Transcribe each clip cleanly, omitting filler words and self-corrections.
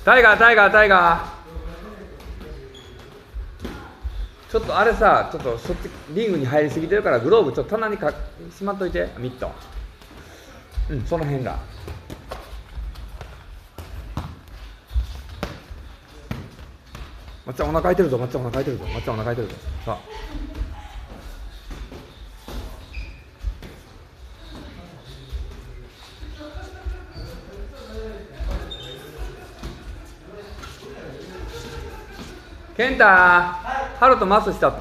タイガータイガータイガー。ちょっとあれさ、ちょっとそっちリングに入りすぎてるからグローブちょっと棚にしまっといて、ミット。うん、その辺だ。まっちゃんお腹空いてるぞ、まっちゃんお腹空いてるぞ、まっちゃんお腹空いてるぞ。さあ。健太、ハルとマスしたって。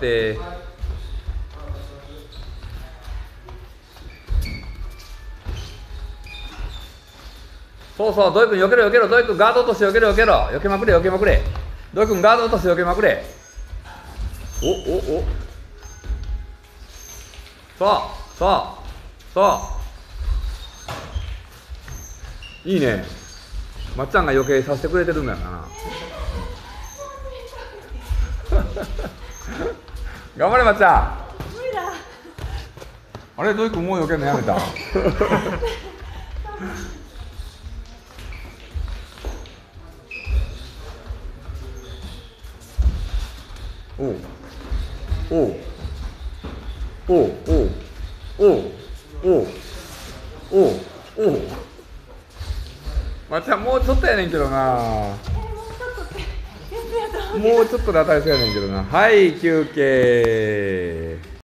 そうそう、土井君、よけろよけろ、土井君、ガード落としてよけろよけろ、よけまくれよけまくれ。土井君、ガード落としてよけまくれ。おおお。そうそうそう。いいね。まっちゃんが余計させてくれてるんだよな。頑張れまっちゃん。 無理だ。 あれ、土井君もう余計のやめた。おうおうおうおうおうおうおうおう。まっちゃんもうちょっとやねんけどな。もうちょっとで当たりそうやねんけどな。はい、休憩。